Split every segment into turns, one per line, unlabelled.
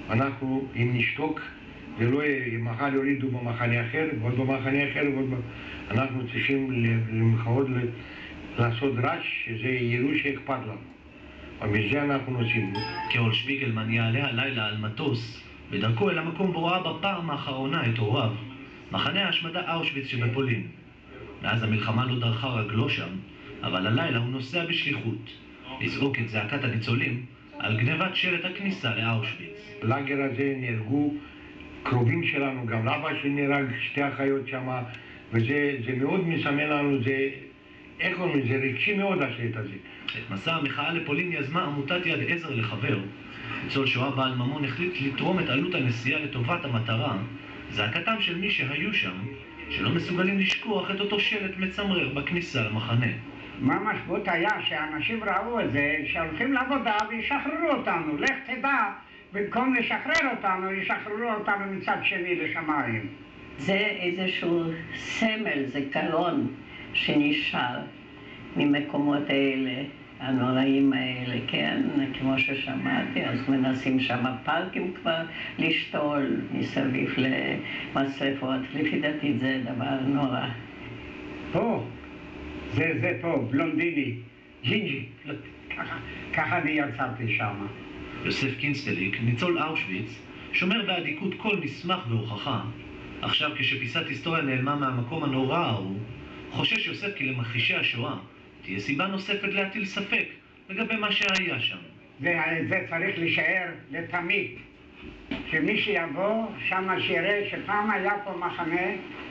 אנחנו, אם נשתוק, ולא מחר יורידו במחנה אחר, ועוד במחנה אחר, אנחנו צריכים למחאות לעשות רעש, שזה יראו שאכפת לנו. ומזה אנחנו עושים.
קרול שפיגלמן יעלה הלילה על מטוס, בדרכו אל המקום בו ראה בפעם האחרונה את הוריו, מחנה ההשמדה אושוויץ שבפולין. מאז המלחמה לא דרכה רגלו שם, אבל הלילה הוא נוסע בשליחות, לזעוק את זעקת הניצולים על גנבת שלט הכניסה לאושוויץ.
בלאגר הזה נהרגו קרובים שלנו, גם אבא שלי נהרג, שתי אחיות שם, וזה מאוד מסמן לנו, איך אומרים, זה רגשי מאוד השלט הזה.
את מסע המחאה לפולין יזמה עמותת יד עזר לחבר. ניצול שואה בעל ממון החליט לתרום את עלות הנסיעה לטובת המטרה, זעקתם של מי שהיו שם, שלא מסוגלים לשכוח את אותו שלט מצמרר בכניסה למחנה.
מה המשמעות היה שאנשים ראו את זה, שהולכים לעבודה וישחררו אותנו, לך תדע, במקום לשחרר אותנו, ישחררו אותנו מצד שני לשמיים.
זה איזשהו סמל, זה קלון שנשאר ממקומות האלה, הנוראים האלה, כן, כמו ששמעתי, אז מנסים שם פארקים כבר לשתול מסביב למשרפות, לפי דעתי זה דבר נורא.
פה, זה פה, בלונדיני, ג'ינג'י, ככה אני יצרתי שם.
יוסף קינסטליק, ניצול אושוויץ, שומר באדיקות כל מסמך והוכחה. עכשיו כשפיסת היסטוריה נעלמה מהמקום הנורא ההוא, חושש יוסף כי למכחישי השואה תהיה סיבה נוספת להטיל ספק לגבי מה שהיה שם.
זה צריך להישאר לתמיד. שמי שיבוא שם שיראה שפעם היה פה מחנה,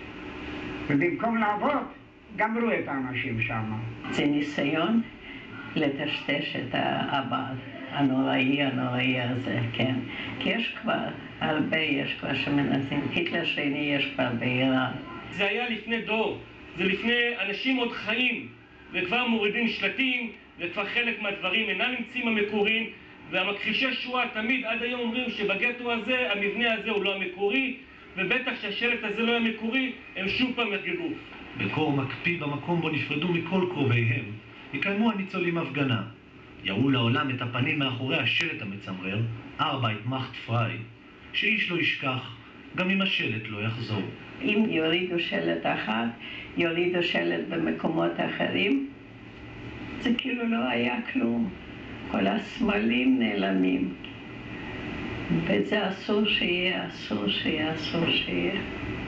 ובמקום לעבוד, גמרו את האנשים שם.
זה ניסיון לטשטש את העבר הנוראי הזה, כן. כי יש כבר הרבה, יש כבר שמנסים. היטלר שני יש כבר באיראן.
זה היה לפני דור, זה לפני אנשים עוד חיים, וכבר מורידים שלטים, וכבר חלק מהדברים אינם נמצאים המקוריים, והמכחישי שואה תמיד עד היום אומרים שבגטו הזה, המבנה הזה הוא לא המקורי, ובטח שהשלט הזה לא המקורי, הם שוב פעם ירגלו.
בקור מקפיא במקום בו נפרדו מכל קרוביהם, יקיימו הניצולים הפגנה. יראו לעולם את הפנים מאחורי השלט המצמרר, ארבייט מאכט פריי, שאיש לא ישכח, גם אם השלט לא יחזור.
אם יורידו שלט אחד, יורידו שלט במקומות אחרים, זה כאילו לא היה כלום. כל הסמלים נעלמים. וזה אסור שיהיה, אסור שיהיה, אסור שיהיה.